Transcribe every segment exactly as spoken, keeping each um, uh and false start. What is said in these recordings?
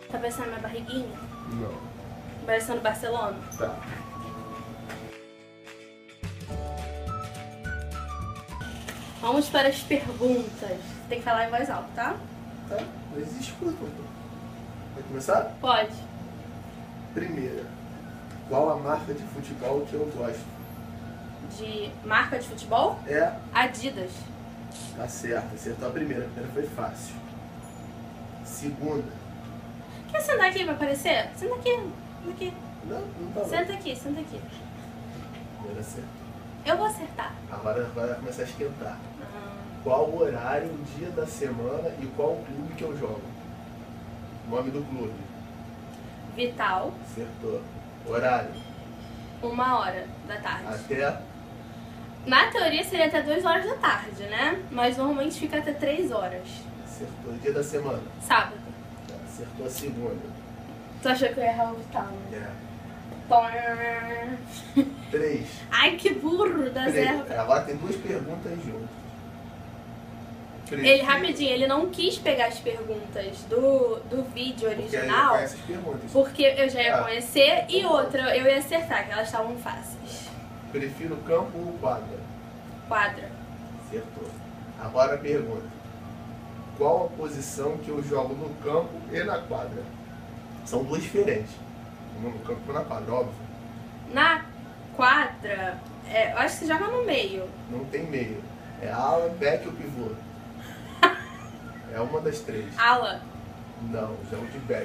Tá parecendo minha barriguinha? Não. Parecendo Barcelona? Tá. Vamos para as perguntas. Tem que falar em voz alta, tá? Tá, mas escuta. Vai começar? Pode. Primeira. Qual a marca de futebol que eu gosto? De marca de futebol? É. Adidas. Tá certo, acertou a primeira. A primeira foi fácil. Segunda. Quer sentar aqui pra aparecer? Senta aqui. Senta aqui. Não, não tá bom. Senta aqui, senta aqui. Primeira acertou. Eu vou acertar. Agora vai começar a esquentar. Ah, Qual o horário, o dia da semana e qual o clube que eu jogo? Nome do clube. Vital, Acertou. Horário. uma hora da tarde. Até. Na teoria seria até duas horas da tarde, né? Mas normalmente fica até três horas. Acertou. Dia da semana. Sábado. Acertou a segunda. Tu achou que eu ia errar o Vital, né? É. Tom. Três. Ai, que burro, dá Três. zero. Agora tem duas perguntas juntas. Ele, Prefiro- rapidinho, ele não quis pegar as perguntas do, do vídeo Porque aí eu original, conheço as perguntas. porque eu já ia Ah. conhecer, e outra, eu ia acertar, que elas estavam fáceis. Prefiro campo ou quadra? Quadra. Acertou. Agora a pergunta. Qual a posição que eu jogo no campo e na quadra? São duas diferentes. Uma no campo e uma na quadra, óbvio. Na quadra, é, eu acho que você joga no meio. Não tem meio. É ala, back ou pivô? É uma das três. Ala, Não, jogo de back.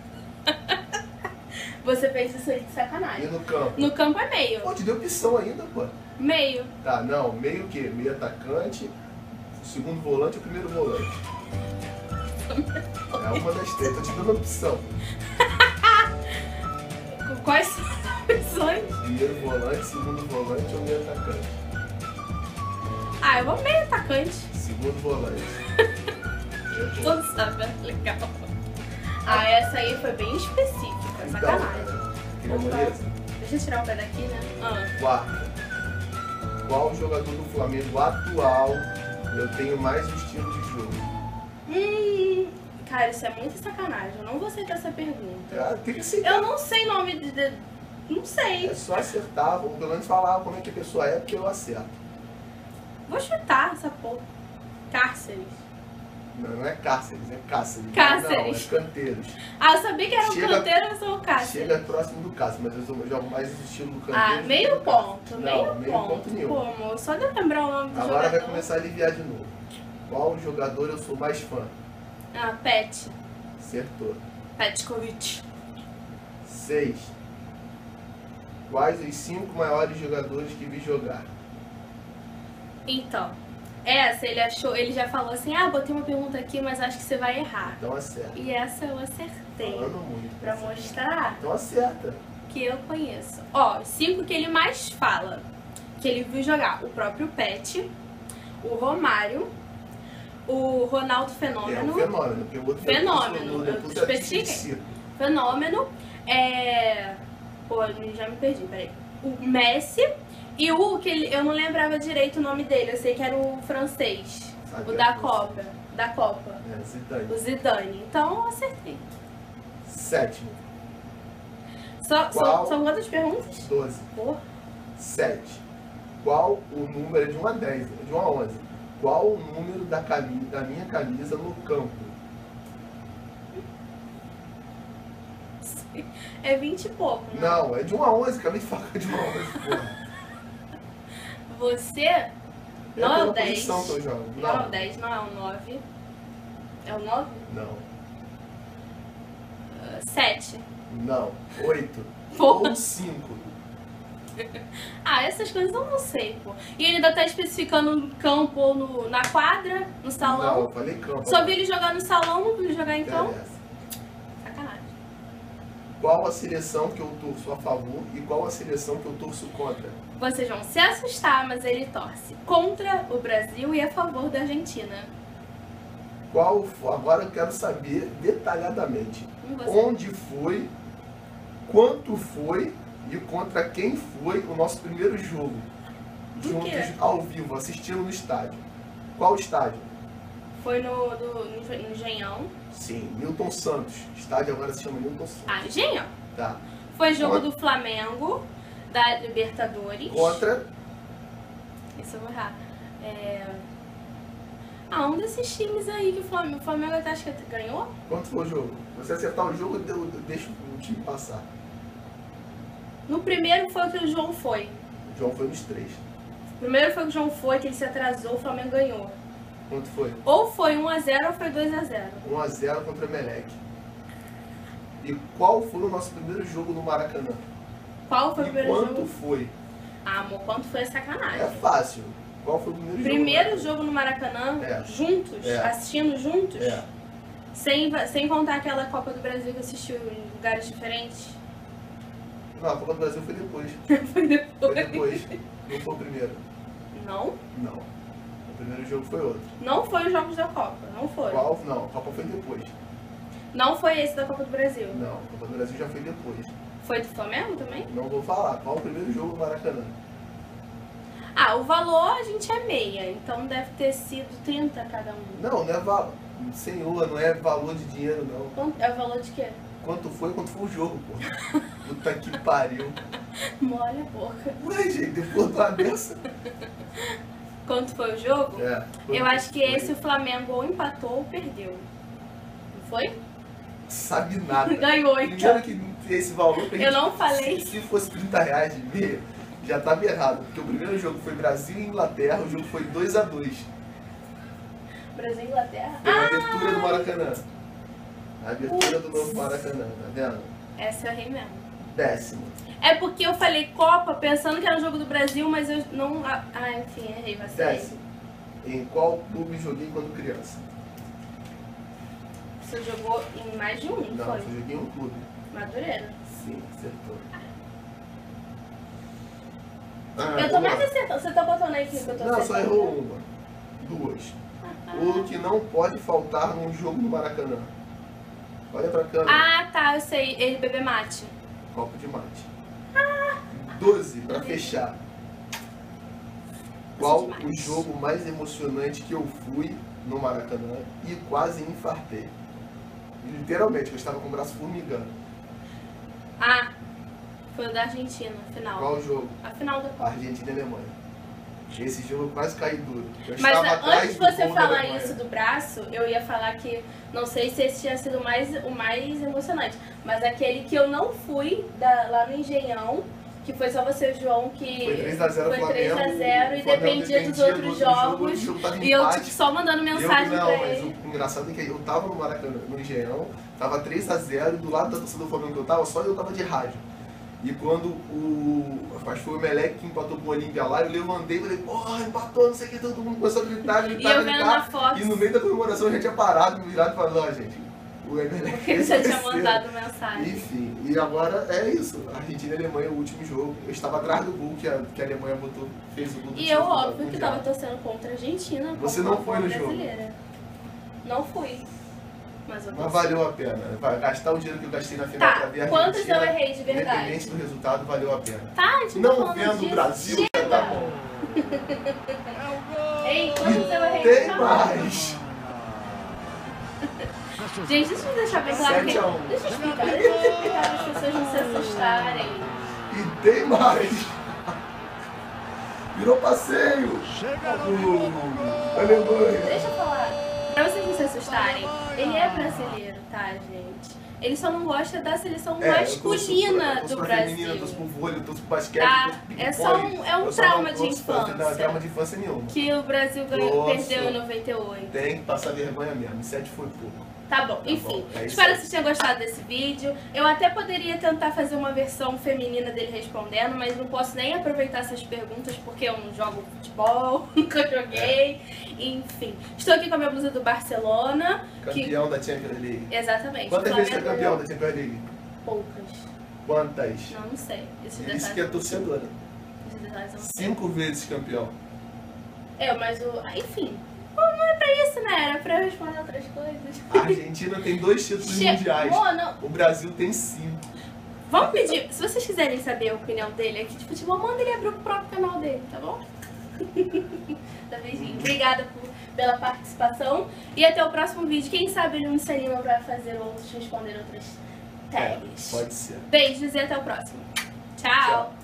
você fez isso aí de E sacanagem. no campo? No campo é meio. Pô, te deu opção ainda, pô. Meio. Tá, não. Meio o quê? Meio atacante, segundo volante ou primeiro volante? É uma das três. Tô te dando opção. Quais são as opções? Primeiro volante, segundo volante ou meio atacante? Ah, eu vou meio atacante. Segundo volante. Eu Todo sabe, é legal. Ah, essa aí foi bem específica, Então, sacanagem. cara, queria Opa. moleza? Deixa eu tirar o pé daqui, né? Ah. Quarta. Qual jogador do Flamengo atual eu tenho mais o estilo de jogo? Hum, cara, isso é muita sacanagem. Eu não vou aceitar essa pergunta. Cara, tem que aceitar. Eu não sei nome de... de- Não sei. É só acertar, ou pelo menos falar como é que a pessoa é, porque eu acerto. Vou chutar essa porra. Cárceres. Não, não é Cáceres, é Cáceres. Cáceres. Não, é Canteiros. Ah, eu sabia que era um Chega- canteiro, eu sou o Cárceres. Chega próximo do Cáceres, mas eu jogo mais o estilo do Canteiros. Ah, do que meio do Cáceres. ponto, Não, meio, meio ponto. ponto nenhum. Pô, amor, só de eu lembrar o nome do Agora jogador. vai começar a aliviar de novo. Qual jogador eu sou mais fã? Ah, Pet. Acertou. Petkovic. Seis. Quais os cinco maiores jogadores que vi jogar? Então, essa ele achou, ele já falou assim, ah, botei uma pergunta aqui, mas acho que você vai errar. Então acerta. E essa eu acertei. Falando muito. Pra mostrar Então acerta. que eu conheço. Ó, os cinco que ele mais fala, que ele viu jogar. O próprio Pet, o Romário, o Ronaldo É um Fenômeno, fenômeno. Porque o outro Fenômeno, o eu outro é especifiquei. Titici. Fenômeno, é... Pô, eu já me perdi, peraí. O Messi e o que ele, eu não lembrava direito o nome dele, eu sei que era o francês, Sabe o que da é Copa, da Copa, É, Zidane. o Zidane. Então eu acertei. Sétimo. Só, Qual? são, são quantas perguntas? Doze. Porra. Sete. Qual o número de um a dez? De um a onze. Qual o número da, camisa, da minha camisa no campo? É vinte e pouco, né? Não, é de um a onze. Acabei de falar que é de um a onze, porra. Você não é pela o dez. posição que eu jogo. Não é o Não. dez, não é o nove. É o nove? Não. sete. Não. Oito. Porra. Ou cinco. Ah, essas coisas eu não sei, pô. E ele ainda tá especificando no campo ou no, na quadra, no Não, salão. eu falei campo. Só vi ele jogar no salão, não vi ele jogar em campo. Interessa. Sacanagem. Qual a seleção que eu torço a favor e qual a seleção que eu torço contra? Vocês vão se assustar, mas ele torce contra o Brasil e a favor da Argentina. Qual fo- Agora eu quero saber detalhadamente E você? onde foi, quanto foi e contra quem foi o nosso primeiro jogo. Do Juntos quê? ao vivo, assistindo no estádio. Qual estádio? Foi no, do, no Engenhão. Sim, Newton Santos. Estádio agora se chama Newton Santos. Ah, Engenhão. Tá. Foi jogo Contra... do Flamengo, da Libertadores. Contra... Isso eu vou errar. É... Ah, um desses times aí que o Flamengo, o Flamengo até acho que ganhou. Quanto foi o jogo? Você acertar o jogo, eu deixo o time passar. No primeiro foi o que o João foi. O João foi nos três. O primeiro foi o que o João foi, que ele se atrasou, o Flamengo ganhou. Quanto foi? Ou foi um a zero ou foi dois a zero. um a zero contra o Emelec. E qual foi o nosso primeiro jogo no Maracanã? Qual foi o e primeiro quanto jogo? foi? Ah, amor, quanto foi sacanagem? É fácil. Qual foi o primeiro, primeiro jogo? jogo no Maracanã, É. juntos, É. assistindo juntos? É. Sem, sem contar aquela Copa do Brasil que assistiu em lugares diferentes? Não, a Copa do Brasil foi depois. Foi depois. Foi depois. Não foi o primeiro. Não? Não. O primeiro jogo foi outro. Não foi os jogos da Copa, não foi. Qual? Não, a Copa foi depois. Não foi esse da Copa do Brasil. Não, a Copa do Brasil já foi depois. Foi do Flamengo também? Não vou falar. Qual o primeiro jogo do Maracanã? Ah, o valor a gente é meia, então deve ter sido trinta cada um. Não, não é valor. Senhor, não é valor de dinheiro, não. Quanto, é o valor de quê? Quanto foi, quanto foi o jogo, pô. Puta que pariu. Molha a boca. Ué, gente, depois da dessa. Quanto foi o jogo? É. Eu acho que foi? esse o Flamengo ou empatou ou perdeu. Não foi? Sabe nada. Ganhou, então. Primeiro que esse valor... Eu não falei. Se, se fosse trinta reais de meia, já tava errado. Porque o primeiro jogo foi Brasil e Inglaterra, o jogo foi dois a dois. Brasil e Inglaterra? Foi a Ah! abertura do Maracanã. A abertura do novo Maracanã, tá vendo? Essa eu errei mesmo. Décimo. É porque eu falei Copa pensando que era o jogo do Brasil, mas eu não... Ah, enfim, errei, vacilei. Décimo. Em qual clube joguei quando criança? Você jogou em mais de um, Não, foi? eu joguei em um clube. Madureira. Sim, acertou. eu Ah, tô vamos mais lá. acertando. Você tá botando aí que eu tô Não, só acertando? errou uma. Duas. O que não pode faltar num jogo do Maracanã. Olha pra câmera. Ah, tá, eu sei. Ele beber mate. Copo de mate. doze pra fechar. Qual demais. o jogo mais emocionante que eu fui no Maracanã e quase infartei? Literalmente, eu estava com o braço formigando. Ah, foi o da Argentina, a final. Qual o jogo? A final da Copa. Argentina e Alemanha. Esse jogo eu quase caí duro. Eu Mas estava a- atrás antes de do você gol da falar Alemanha. isso do braço, eu ia falar que não sei se esse tinha sido mais, o mais emocionante, mas aquele que eu não fui da- lá no Engenhão, que foi só você e o João, que Foi três a zero foi Flamengo. três a zero e o Flamengo dependia dos dependia outros do outro jogo, jogos. o jogo tava em E eu empate. tipo, só mandando mensagem eu, não, pra mas ele. o engraçado é que eu tava no Maracanã, no Engenhão, tava três a zero e do lado da torcida do Flamengo que eu tava, só eu tava de rádio. E quando o. Acho que foi o Emelec que empatou com o Olímpia lá, eu levantei e falei, porra, empatou, não sei o que, todo mundo começou a gritar, gritar, E eu gritar. vendo na foto. E no meio da comemoração eu já tinha parado, me virado e falado, ó, gente, o Emelec. Porque ele já tinha venceu. mandado mensagem. Enfim, e agora é isso. Argentina e Alemanha, o último jogo. Eu estava atrás do gol que a, que a Alemanha botou, fez o gol do E eu, título da óbvio, que Mundial. tava torcendo contra a Argentina. Você como não foi uma no jogo? brasileira. Não fui. Mas eu Mas torci. valeu a pena. Vai gastar o dinheiro que eu gastei na final Tá, pra ver a quantas Argentina. eu errei de verdade? Independente do resultado, valeu a pena. Tá, a gente não tá Não falando vendo disso. o Brasil, Chega. tá bom. Ei, quantas eu errei? E tem Tá mais. Gente, deixa eu deixar bem claro que... sete a um. Deixa eu explicar, deixa eu explicar para as pessoas não se assustarem. E tem mais. Virou passeio. Uh, Alemanha. Deixa eu falar. Pra vocês não se assustarem, ele é brasileiro, tá, gente? Ele só não gosta da seleção É, masculina do Brasil. Eu torço pro vôlei, eu torço pro basquete, Tá, eu torço pro é só um- ping-pong. é um Eu só trauma não de torço pra- infância. Não, é trauma de infância nenhuma. Que o Brasil ganhou, Nossa. perdeu em noventa e oito. Tem que passar vergonha mesmo, sete foi pouco. Tá bom, Tá enfim. bom, é isso Espero aí. que vocês tenham gostado desse vídeo. Eu até poderia tentar fazer uma versão feminina dele respondendo, mas não posso nem aproveitar essas perguntas porque eu não jogo futebol, nunca joguei. Enfim. Estou aqui com a minha blusa do Barcelona. Campeão da Champions League. Que... Exatamente. Quantas o vezes você é Flamengo campeão ganhou da Champions League? Poucas. Quantas? Não, não sei. Esses Isso detalhes, que é torcedora. esses detalhes eu não sei. Cinco vezes campeão. É, mas o... ah, enfim. Não não é pra isso, né? Era pra eu responder outras coisas. A Argentina tem dois títulos Che- mundiais. Amor, não. O Brasil tem cinco. Vamos pedir, se vocês quiserem saber a opinião dele aqui de futebol, manda ele abrir o próprio canal dele, tá bom? Tá, beijinho. Obrigada por pela participação. E até o próximo vídeo. Quem sabe ele não se anima pra fazer outros, responder outras tags. Pode ser. Beijos e até o próximo. Tchau. Tchau.